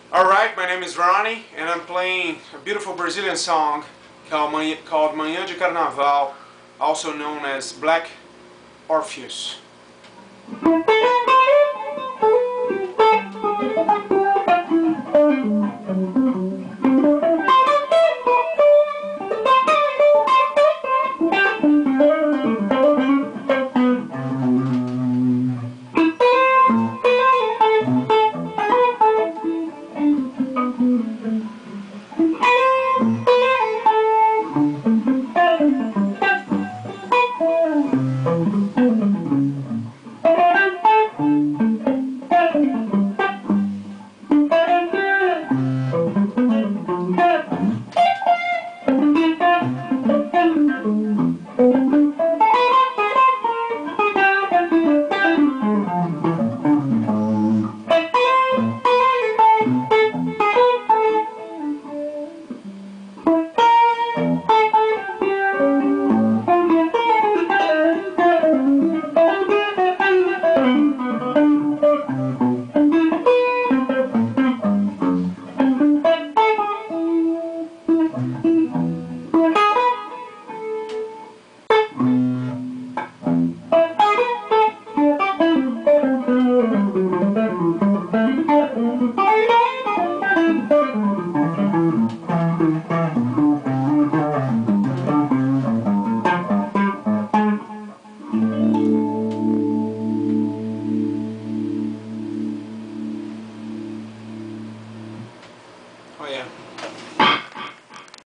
Alright, my name is Ronnie and I'm playing a beautiful Brazilian song called Manhã de Carnaval, also known as Black Orpheus.